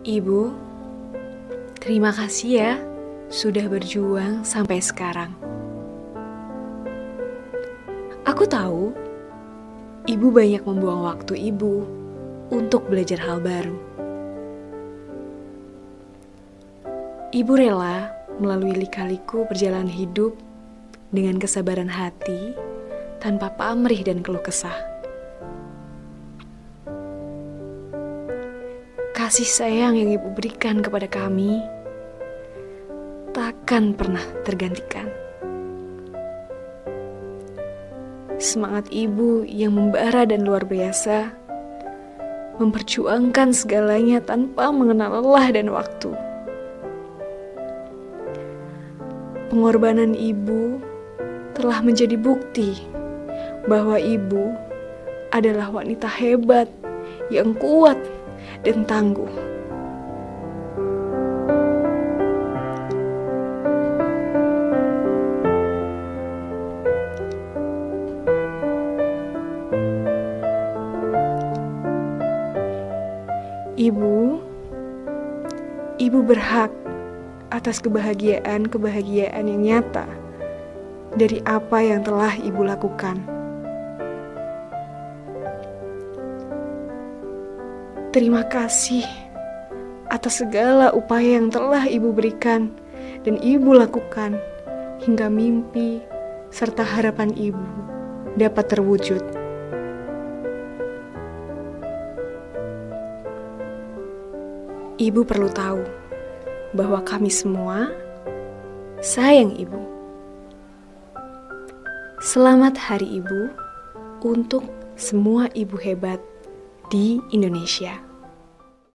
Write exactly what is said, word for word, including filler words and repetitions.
Ibu, terima kasih ya sudah berjuang sampai sekarang. Aku tahu ibu banyak membuang waktu ibu untuk belajar hal baru. Ibu rela melalui lika-liku perjalanan hidup dengan kesabaran hati tanpa pamrih dan keluh kesah. Kasih sayang yang ibu berikan kepada kami takkan pernah tergantikan. Semangat ibu yang membara dan luar biasa, memperjuangkan segalanya tanpa mengenal lelah dan waktu. Pengorbanan ibu telah menjadi bukti bahwa ibu adalah wanita hebat yang kuat dan tangguh. Ibu, ibu berhak atas kebahagiaan-kebahagiaan yang nyata dari apa yang telah ibu lakukan. Terima kasih atas segala upaya yang telah ibu berikan dan ibu lakukan hingga mimpi serta harapan ibu dapat terwujud. Ibu perlu tahu bahwa kami semua sayang ibu. Selamat Hari Ibu untuk semua ibu hebat di Indonesia.